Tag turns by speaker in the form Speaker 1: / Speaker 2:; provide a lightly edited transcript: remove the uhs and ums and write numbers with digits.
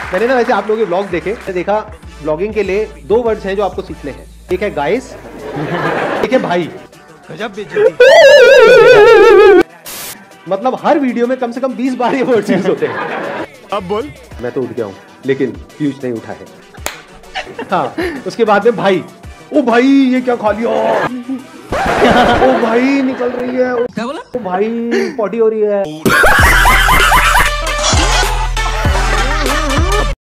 Speaker 1: मैंने ना वैसे आप लोगों के व्लॉग देखे, मैंने देखा व्लॉगिंग के लिए 2 वर्ड्स हैं जो आपको सीखने हैं। एक है गाइस, एक है भाई। गजब बेइज्जती। मतलब हर वीडियो में कम से कम 20 बार ये वर्ड्स यूज होते हैं।
Speaker 2: अब बोल।
Speaker 1: मैं तो उठ गया हूँ, लेकिन पीयूष नहीं उठा है। हाँ, उसके बाद में भाई। ओ भाई ये क्या खा लिया? ओ भाई निकल रही है। क्या बोला? ओ भाई पॉटी हो रही है।